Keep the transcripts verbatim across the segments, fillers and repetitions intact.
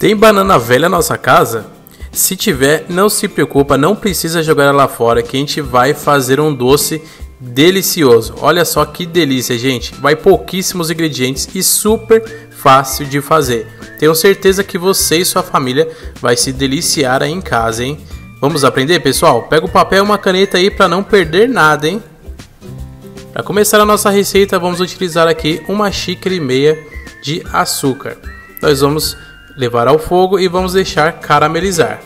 Tem banana velha na nossa casa? Se tiver, não se preocupa, não precisa jogar ela fora, que a gente vai fazer um doce delicioso. Olha só que delícia, gente. Vai pouquíssimos ingredientes e super fácil de fazer. Tenho certeza que você e sua família vai se deliciar aí em casa, hein? Vamos aprender, pessoal? Pega o papel e uma caneta aí para não perder nada, hein? Para começar a nossa receita, vamos utilizar aqui uma xícara e meia de açúcar. Nós vamos levar ao fogo e vamos deixar caramelizar.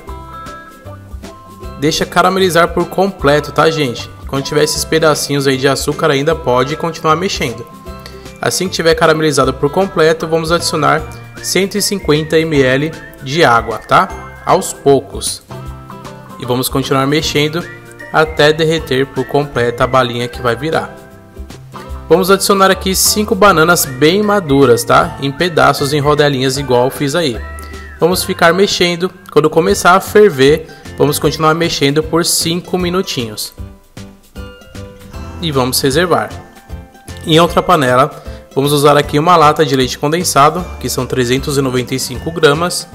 Deixa caramelizar por completo, tá, gente? Quando tiver esses pedacinhos aí de açúcar, ainda pode continuar mexendo. Assim que tiver caramelizado por completo, vamos adicionar cento e cinquenta mililitros de água, tá? Aos poucos. E vamos continuar mexendo até derreter por completo a balinha que vai virar. Vamos adicionar aqui cinco bananas bem maduras, tá? Em pedaços, em rodelinhas, igual eu fiz aí. Vamos ficar mexendo. Quando começar a ferver, vamos continuar mexendo por cinco minutinhos. E vamos reservar. Em outra panela, vamos usar aqui uma lata de leite condensado, que são trezentos e noventa e cinco gramas.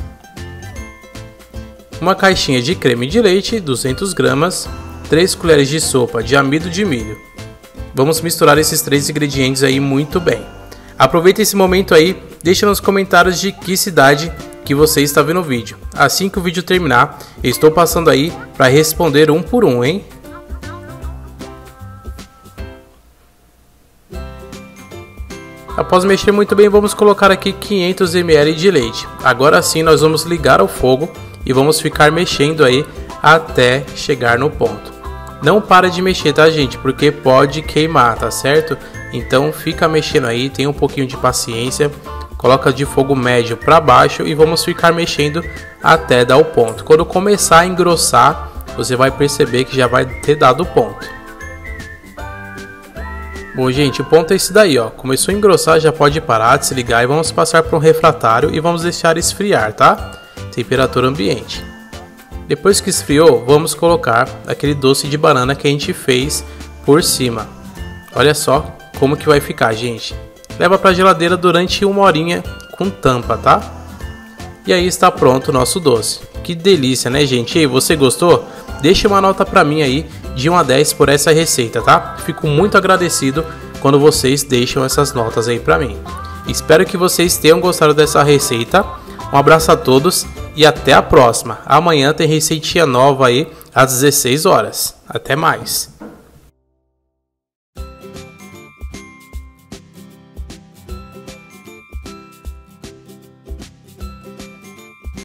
Uma caixinha de creme de leite, duzentas gramas. três colheres de sopa de amido de milho. Vamos misturar esses três ingredientes aí muito bem. Aproveita esse momento aí, deixa nos comentários de que cidade que você está vendo o vídeo. Assim que o vídeo terminar, eu estou passando aí para responder um por um, hein? Após mexer muito bem, vamos colocar aqui quinhentos mililitros de leite. Agora sim nós vamos ligar ao fogo e vamos ficar mexendo aí até chegar no ponto. Não para de mexer, tá, gente? Porque pode queimar, tá certo? Então fica mexendo aí, tenha um pouquinho de paciência. Coloca de fogo médio para baixo e vamos ficar mexendo até dar o ponto. Quando começar a engrossar, você vai perceber que já vai ter dado o ponto. Bom, gente, o ponto é esse daí, ó. Começou a engrossar, já pode parar, desligar e vamos passar para um refratário e vamos deixar esfriar, tá? Temperatura ambiente. Depois que esfriou, vamos colocar aquele doce de banana que a gente fez por cima. Olha só como que vai ficar, gente. Leva para a geladeira durante uma horinha com tampa, tá? E aí está pronto o nosso doce. Que delícia, né, gente? E aí, você gostou? Deixa uma nota para mim aí de um a dez por essa receita, tá? Fico muito agradecido quando vocês deixam essas notas aí para mim. Espero que vocês tenham gostado dessa receita. Um abraço a todos e até a próxima. Amanhã tem receitinha nova aí às dezesseis horas. Até mais.